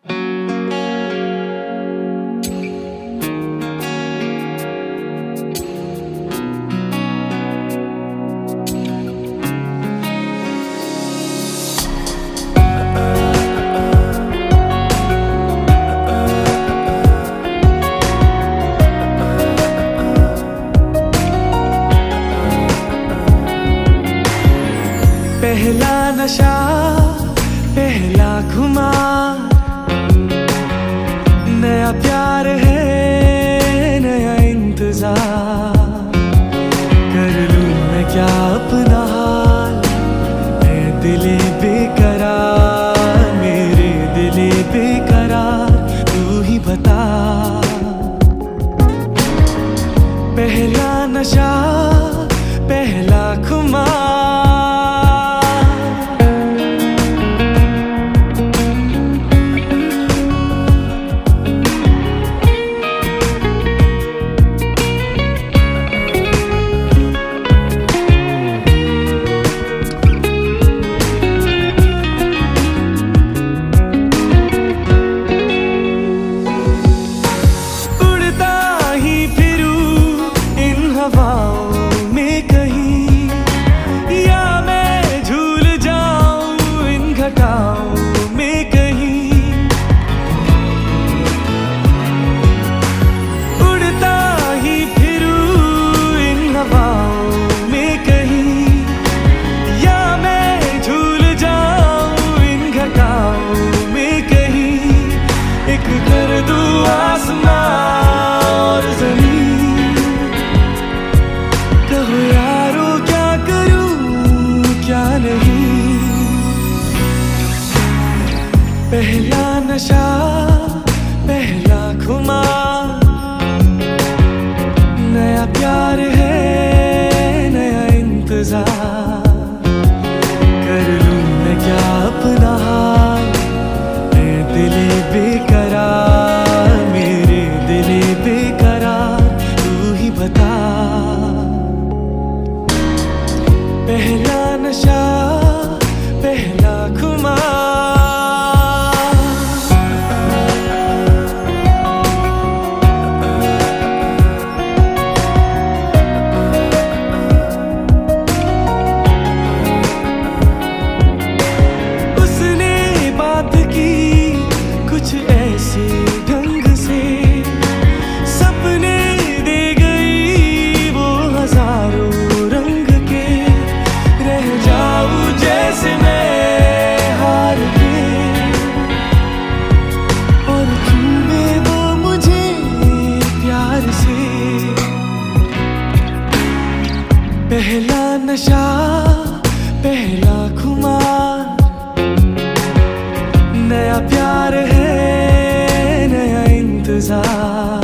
पहला नशा, पहला खुमार, नया प्यार है, नया इंतजार। कर लूं मैं क्या अपना हाल, मैं दिले बेकरार, मेरे दिले बेकरार, तू ही बता। पहला नशा, पहला खुमार, हवाओं में कहीं, या मैं झूल जाऊं इन घटाओं में कहीं। उड़ता ही फिरूं इन हवाओं में कहीं, या मैं झूल जाऊं इन घटाओं में कहीं। एक कर दूं आसमां और ज़मीन, कहो यारो क्या करूं क्या नहीं। पहला नशा, पहला खुमार, नया प्यार है, नया इंतजार। कर लूं मैं क्या अपना हाल, मैं दिले बेकरार, मेरे दिले बेकरार, तू ही बता। पहला नशा, पहला खुमार। उसने बात की कुछ ऐसे ढंग से, सपने दे गई वो हजारों रंग के। रह जाऊं जैसे मैं हार के, और चूमे वो मुझे प्यार से। पहला नशा, पहला खुमार, नया प्यार है, नया इंतजार।